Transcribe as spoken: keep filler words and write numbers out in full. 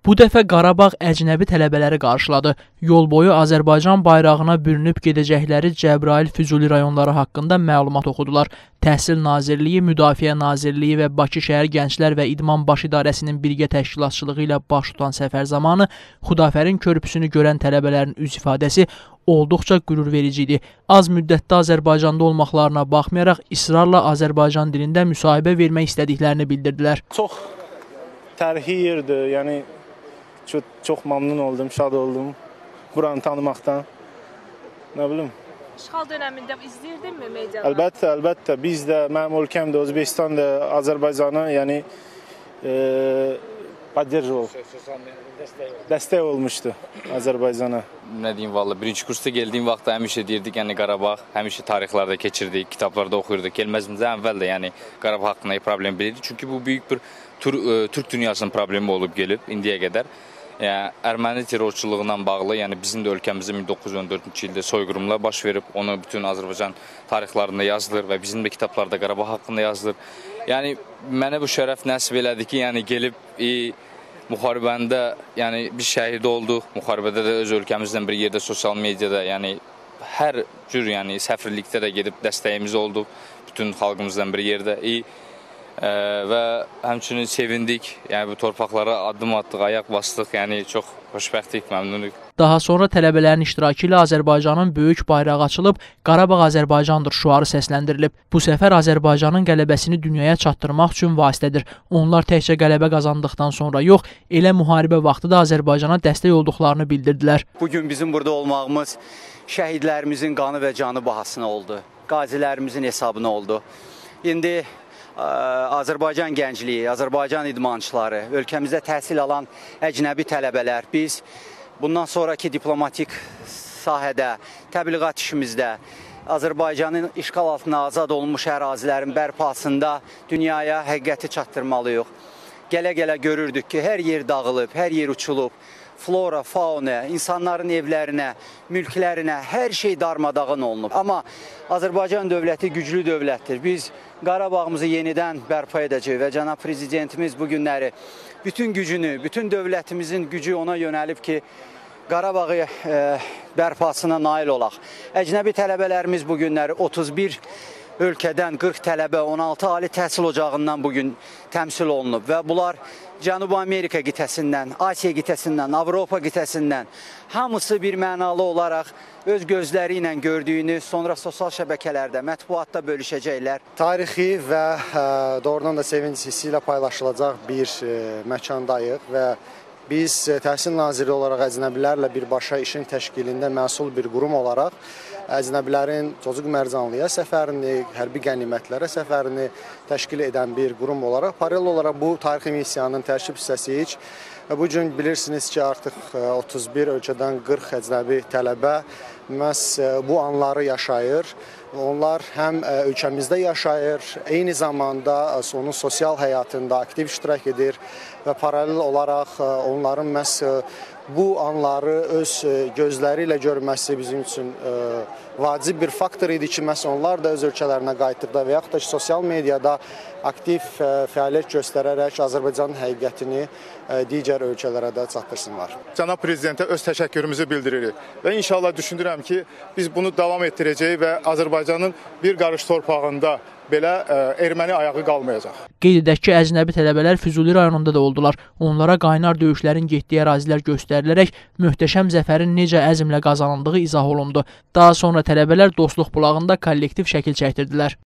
Bu dəfə Qarabağ əcnəbi tələbələri qarşıladı. Yol boyu Azərbaycan bayrağına bürünüb gedəcəkləri Cəbrayıl Füzuli rayonları haqqında məlumat oxudular. Təhsil Nazirliyi, Müdafiə Nazirliyi və Bakı şəhər Gənclər və İdman Baş İdarəsinin birgə təşkilatçılığı ilə baş tutan səfər zamanı Xudafərin körpüsünü görən tələbələrin üz ifadəsi olduqca qürurverici idi. Az müddətdə Azərbaycanda olmaqlarına baxmayaraq israrla Azərbaycan dilində müsahibə vermək istədiklərini bildirdilər. Çox tarixi yerdir, yəni Çok, çok memnun oldum, şad oldum buranı tanımaqdan. Ne bileyim. İşğal döneminde izleyirdin mi mediada? Elbette, elbette. Biz de, mənim ölkəm də, Özbekistan da Azərbaycana, yəni e, поддерживал, dəstək olmuşdu Azərbaycana. Nə deyim, valla birinci kursda geldiğim vaxtda həmişə deyirdik, yəni Qarabağ, həmişə tarixlarda keçirdik, kitablarda oxuyurduk. Gelməzimizə əvvəl də, yəni Qarabağ haqqında problem bilirdik. Çünki bu büyük bir Tur, e, Türk dünyasının problemi olub gelib indiyə qədər. Yəni, erməni terrorçuluğuna bağlı, yəni bizim də ölkəmizdə min doqquz yüz on dördüncü ildə soyqırımlar baş verib, onu bütün Azərbaycan tarixlərində yazılır və bizim də kitablarda Qarabağ haqqında yazılır. Yəni mənə bu şərəf nəsib elədi ki, yəni gelib e, müharibəndə, yəni biz şəhid olduq. Müharibədə də öz ölkəmizdən bir yerdə sosial mediada, yəni hər cür, yəni səfirlikdə də gedib dəstəyimiz olduq bütün xalqımızdan bir yerdə. E, Ee, və həmçinin sevindik, yəni bu torpaqlara addım atdıq, ayaq bastıq, yəni çox xoşbəxtlik, məmnunluq. Daha sonra tələbələrin iştirakı ilə Azərbaycanın böyük bayrağı açılıb, Qarabağ Azərbaycandır şüarı səsləndirilib. Bu səfər Azərbaycanın qələbəsini dünyaya çatdırmaq üçün vasitədir. Onlar təkcə qələbə qazandıqdan sonra yox, elə müharibə vaxtı da Azərbaycana dəstək olduqlarını bildirdilər. Bugün bizim burada olmağımız şəhidlərimizin qanı və canı bahasına oldu, qazilərimizin hesabına oldu. İndi Azərbaycan gəncliyi, Azərbaycan idmançıları, ölkəmizdə təhsil alan əcnəbi tələbələr, biz bundan sonraki diplomatik sahədə, təbliğat işimizdə, Azərbaycanın işğal altına azad olmuş ərazilərin bərpasında dünyaya həqiqəti çatdırmalıyıq. Gələ-gələ görürdük ki, hər yer dağılıb, hər yer uçulub. Flora, fauna, insanların evlərinə, mülklərinə, hər şey darmadağın olunub. Amma Azərbaycan dövləti güclü dövlətdir. Biz Qarabağımızı yenidən bərpa edəcək və cənab prezidentimiz bu günləri bütün gücünü, bütün dövlətimizin gücü ona yönəlib ki, Qarabağı e, bərpasına nail olaq. Əcnəbi tələbələrimiz bu günləri otuz bir ölkədən qırx tələbə, on altı ali təhsil ocağından bugün təmsil olunub və bunlar Cənubi Amerika qitəsindən, Asiya qitəsindən, Avropa qitəsindən hamısı bir mənalı olaraq öz gözləri ilə gördüyünü sonra sosial şəbəkələrdə, mətbuatda bölüşəcəklər. Tarixi və ə, doğrudan da sevinç hissi ilə paylaşılacaq bir ə, məkandayıq və biz Təhsil Naziri olaraq əcnəbilərlə birbaşa işin təşkilində məsul bir qurum olaraq əcnəbilərin Cocuq Mərcanlıya səfərini, hərbi qənimətlərə səfərini təşkil edən bir qurum olaraq, paralel olaraq bu tarixi missiyanın tərkib hissəsiyik. Bu gün bilirsiniz ki, artıq otuz bir ölkədən qırx əcnəbi tələbə məhz bu anları yaşayır. Onlar həm ölkəmizdə yaşayır, eyni zamanda onun sosial həyatında aktiv iştirak edir və paralel olaraq onların məhz bu anları öz gözləri ilə görməsi bizim üçün vacib bir faktor idi ki, məhz onlar da öz ölkələrinə qayıtdıqda və yaxud da sosial mediada aktiv fəaliyyət göstərərək Azərbaycanın həqiqətini digər ölkələrə də çatdırsınlar. Cənab Prezidentə öz təşəkkürümüzü bildiririk və inşallah düşünürəm ki, biz bunu davam etdirəcəyik və Azərbaycanın bir qarış torpağında belə ə, erməni ayağı qalmayacaq. Qeyd edək ki, əcnəbi tələbələr Füzuli rayonunda da oldular. Onlara qaynar döyüşlərin getdiyi ərazilər göstərilərək möhtəşəm zəfərin necə əzmlə qazanıldığı izah olundu. Daha sonra tələbələr Dostluq bulağında kollektiv şəkil çəkdirdilər.